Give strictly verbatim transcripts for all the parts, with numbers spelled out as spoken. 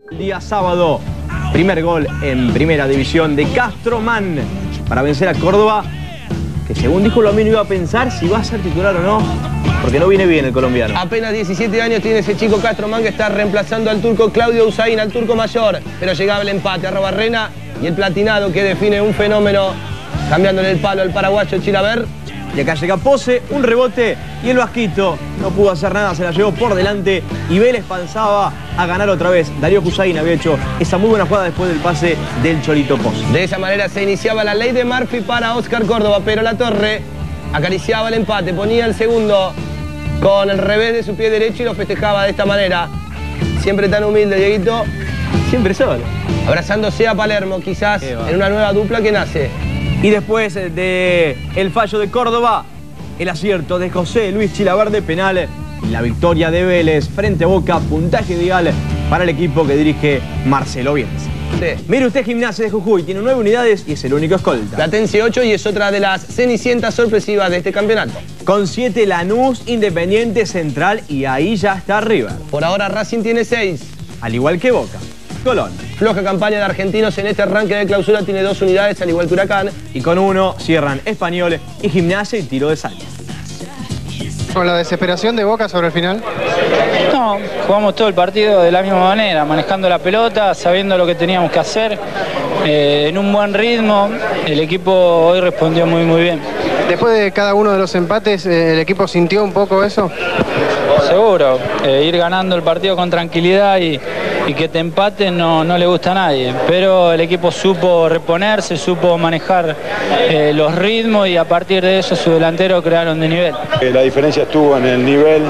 El día sábado, primer gol en primera división de Castromán para vencer a Córdoba, que según dijo Lamino iba a pensar si va a ser titular o no, porque no viene bien el colombiano. Apenas diecisiete años tiene ese chico Castromán que está reemplazando al turco Claudio Usain, al turco mayor, pero llegaba el empate a Robarrena y el platinado que define un fenómeno, cambiándole el palo al paraguayo Chilaver. Y acá llega Pose, un rebote y el Vasquito no pudo hacer nada, se la llevó por delante y Vélez pasaba a ganar otra vez. Darío Hussain había hecho esa muy buena jugada después del pase del Cholito Pose. De esa manera se iniciaba la ley de Murphy para Oscar Córdoba, pero la Torre acariciaba el empate, ponía el segundo con el revés de su pie derecho y lo festejaba de esta manera. Siempre tan humilde, Dieguito. Siempre solo. Abrazándose a Palermo, quizás en una nueva dupla que nace. Y después del fallo de Córdoba, el acierto de José Luis Chilaver de penal y la victoria de Vélez frente a Boca, puntaje ideal para el equipo que dirige Marcelo Bielsa. Sí. Mire usted, Gimnasia de Jujuy, tiene nueve unidades y es el único escolta. Platense ocho y es otra de las cenicientas sorpresivas de este campeonato. Con siete Lanús, Independiente, Central y ahí ya está River. Por ahora Racing tiene seis. Al igual que Boca. Colón. Floja campaña de argentinos en este arranque de clausura, tiene dos unidades al igual que Huracán. Y con uno cierran Español y Gimnasia y Tiro de Salta. ¿Con la desesperación de Boca sobre el final? No, jugamos todo el partido de la misma manera, manejando la pelota, sabiendo lo que teníamos que hacer, eh, en un buen ritmo. El equipo hoy respondió muy muy bien. Después de cada uno de los empates, eh, ¿el equipo sintió un poco eso? Seguro, eh, ir ganando el partido con tranquilidad y, y que te empaten no, no le gusta a nadie, pero el equipo supo reponerse, supo manejar eh, los ritmos y a partir de eso su delantero crearon de nivel. Eh, la diferencia estuvo en el nivel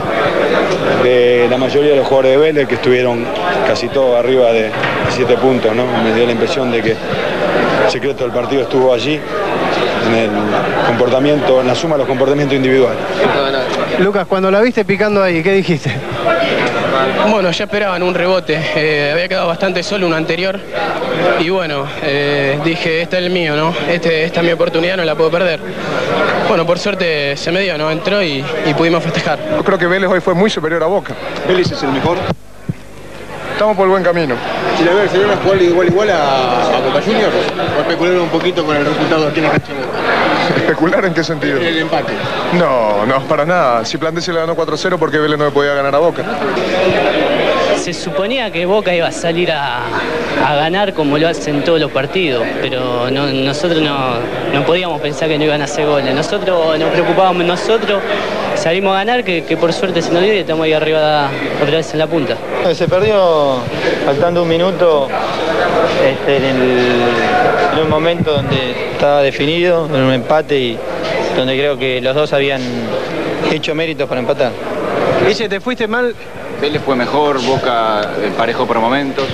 de la mayoría de los jugadores de Vélez, que estuvieron casi todos arriba de siete puntos, ¿no? Me dio la impresión de que el secreto del partido estuvo allí, en el comportamiento, en la suma de los comportamientos individuales. Lucas, cuando la viste picando ahí, ¿qué dijiste? Bueno, ya esperaban un rebote, eh, había quedado bastante solo uno anterior y bueno, eh, dije, este es el mío, ¿no? Este, esta es mi oportunidad, no la puedo perder. Bueno, por suerte se me dio, ¿no? Entró y, y pudimos festejar. Yo creo que Vélez hoy fue muy superior a Boca. ¿Vélez es el mejor? Estamos por el buen camino. Chilaver, ¿sería una jugada igual igual a, a Boca Juniors? ¿O especular un poquito con el resultado aquí en la cancha de Boca? ¿Especular en qué sentido? En el empate. No, no, para nada. Si Platense le ganó cuatro cero, porque Vélez no le podía ganar a Boca. Se suponía que Boca iba a salir a, a ganar como lo hacen todos los partidos, pero no, nosotros no, no podíamos pensar que no iban a hacer goles. Nosotros nos preocupábamos nosotros, salimos a ganar, que, que por suerte se nos dio y estamos ahí arriba otra vez en la punta. Se perdió faltando un minuto este, en, el, en un momento donde estaba definido, en un empate y donde creo que los dos habían hecho méritos para empatar. Dice, ¿te fuiste mal? Vélez fue mejor, Boca emparejó por momentos.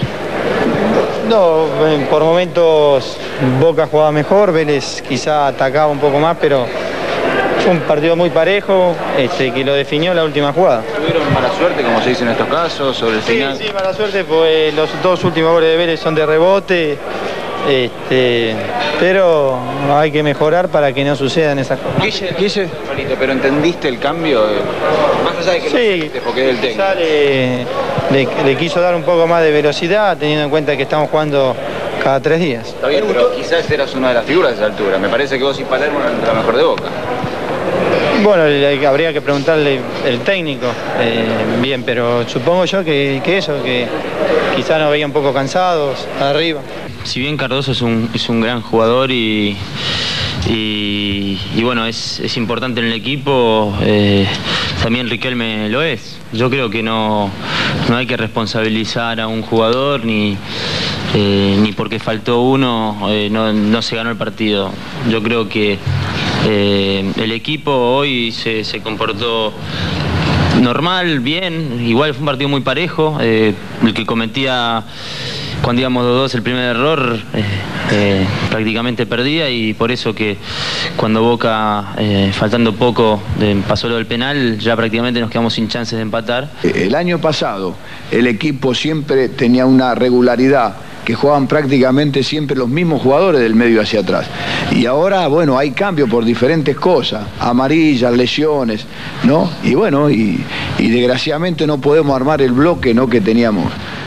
No, por momentos Boca jugaba mejor, Vélez quizá atacaba un poco más, pero fue un partido muy parejo, este, que lo definió la última jugada. ¿Tuvieron mala suerte, como se dice en estos casos, sobre el sí, final? Sí, mala suerte, pues los dos últimos goles de Vélez son de rebote, este, pero hay que mejorar para que no sucedan esas cosas. Guille, Guille. Pero ¿entendiste el cambio? Más allá de que sí, lo porque del técnico. Le, le, le quiso dar un poco más de velocidad, teniendo en cuenta que estamos jugando cada tres días. Está bien, pero quizás eras una de las figuras de esa altura. Me parece que vos y Palermo eran la mejor de Boca. Bueno, le, habría que preguntarle el técnico, eh, bien, pero supongo yo que, que eso, que quizá nos veía un poco cansados arriba. Si bien Cardoso es un, es un gran jugador y, y, y bueno, es, es importante en el equipo, eh, también Riquelme lo es. Yo creo que no, no hay que responsabilizar a un jugador ni, eh, ni porque faltó uno eh, no, no se ganó el partido. Yo creo que eh, el equipo hoy se, se comportó normal, bien, igual fue un partido muy parejo, eh, el que cometía cuando íbamos dos dos el primer error eh, eh, prácticamente perdía y por eso que cuando Boca, eh, faltando poco, de, pasó lo del penal, ya prácticamente nos quedamos sin chances de empatar. El año pasado el equipo siempre tenía una regularidad, que jugaban prácticamente siempre los mismos jugadores del medio hacia atrás. Y ahora, bueno, hay cambio por diferentes cosas, amarillas, lesiones, ¿no? Y bueno, y, y desgraciadamente no podemos armar el bloque, ¿no?, que teníamos